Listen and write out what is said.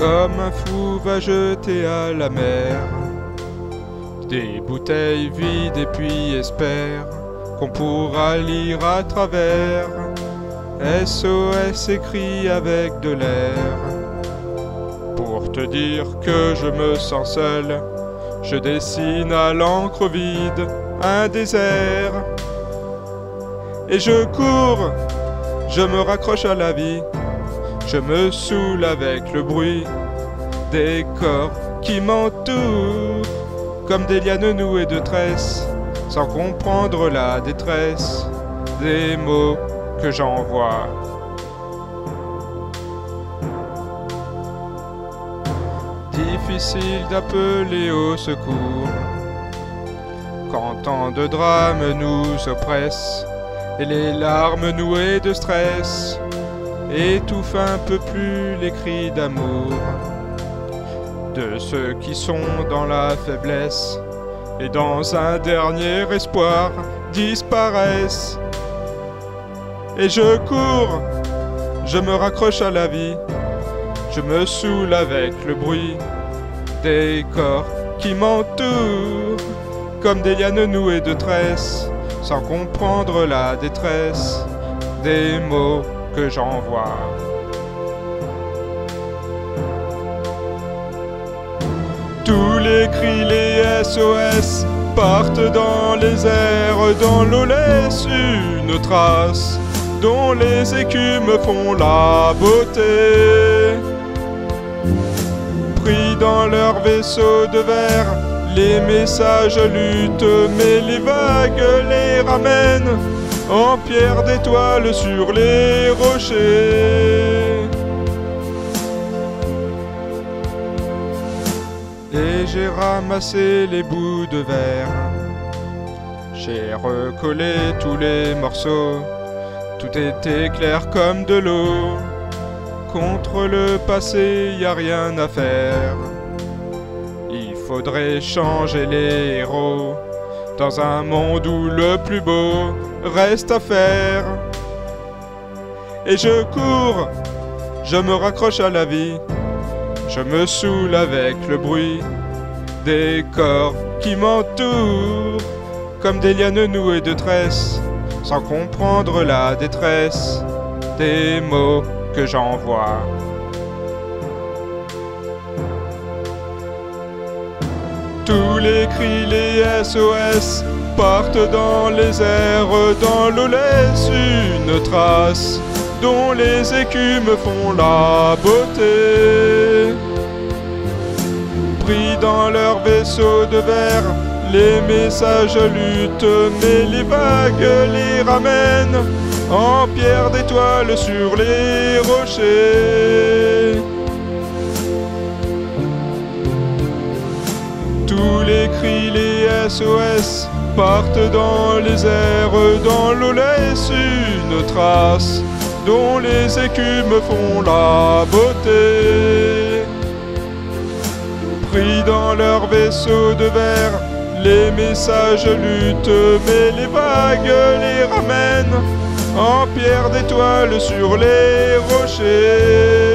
Comme un fou va jeter à la mer des bouteilles vides et puis espère qu'on pourra lire à travers. SOS écrit avec de l'air. Pour te dire que je me sens seul, je dessine à l'encre vide un désert. Et je cours, je me raccroche à la vie, je me saoule avec le bruit des corps qui m'entourent, comme des lianes nouées de tresses, sans comprendre la détresse des mots que j'envoie. Difficile d'appeler au secours quand tant de drames nous oppressent et les larmes nouées de stress étouffent un peu plus les cris d'amour de ceux qui sont dans la faiblesse et dans un dernier espoir disparaissent. Et je cours, je me raccroche à la vie, je me saoule avec le bruit des corps qui m'entourent, comme des lianes nouées de tresses, sans comprendre la détresse des mots que j'envoie. Tous les cris, les SOS partent dans les airs, dans l'eau laisse une trace dont les écumes font la beauté. Pris dans leur vaisseau de verre, les messages luttent, mais les vagues les ramènent en pierre d'étoiles sur les rochers. Et j'ai ramassé les bouts de verre, j'ai recollé tous les morceaux, tout était clair comme de l'eau. Contre le passé, y a rien à faire. Il faudrait changer les héros dans un monde où le plus beau reste à faire. Et je cours, je me raccroche à la vie, je me saoule avec le bruit des corps qui m'entourent, comme des lianes nouées de tresses, sans comprendre la détresse des mots que j'envoie. Tous les cris, les SOS partent dans les airs, dans l'eau laisse une trace dont les écumes font la beauté. Pris dans leur vaisseau de verre, les messages luttent, mais les vagues les ramènent en pierre d'étoiles sur les rochers. Tous les cris, les SOS partent dans les airs, dans l'eau laisse une trace dont les écumes font la beauté. Pris dans leur vaisseau de verre, les messages luttent, mais les vagues les ramènent en pierre d'étoiles sur les rochers.